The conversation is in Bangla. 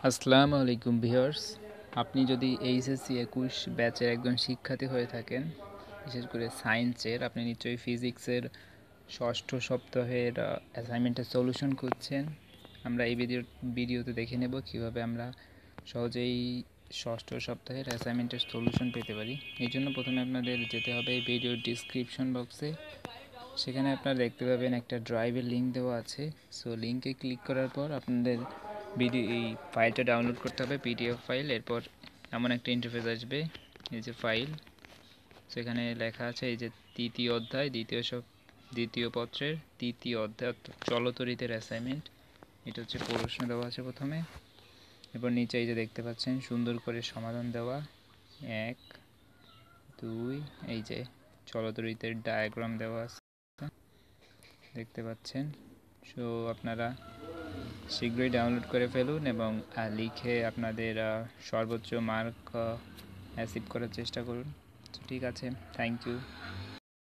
আসসালামু আলাইকুম ভিউয়ার্স। আপনি যদি এইচএসসি 21 ব্যাচের একজন শিক্ষার্থী হয়ে থাকেন, বিশেষ করে সায়েন্সের, আপনি নিশ্চয়ই ফিজিক্সের ষষ্ঠ সপ্তাহের অ্যাসাইনমেন্টের সলিউশন খুঁজছেন। আমরা এই ভিডিওতে দেখে নেব কিভাবে আমরা সহজেই ষষ্ঠ সপ্তাহের অ্যাসাইনমেন্টের সলিউশন পেতে পারি। এই জন্য প্রথমে আপনাদের যেতে হবে এই ভিডিওর ডিসক্রিপশন বক্সে। সেখানে আপনারা দেখতে পাবেন একটা ড্রাইভের লিঙ্ক দেওয়া আছে। সো লিঙ্কে ক্লিক করার পর আপনাদের এই ফাইলটা ডাউনলোড করতে হবে, পিডিএফ ফাইল। এরপর এমন একটা ইন্টারফেস আসবে, এই যে ফাইল। সেখানে লেখা আছে এই যে তৃতীয় অধ্যায় দ্বিতীয় পত্রের তৃতীয় অধ্যায় চলতরিতের অ্যাসাইনমেন্ট। এটা হচ্ছে প্রশ্ন দেওয়া আছে প্রথমে। এরপর নিচে এই যে দেখতে পাচ্ছেন সুন্দর করে সমাধান দেওয়া, 1 2, এই যে চলতরিতের ডায়াগ্রাম দেওয়া আছে দেখতে পাচ্ছেন। সো আপনারা শীঘ্রই ডাউনলোড করে ফেলুন এবং লিখে আপনাদের সর্বোচ্চ মার্ক অ্যাচিভ করার চেষ্টা করুন। ঠিক আছে, থ্যাংক ইউ।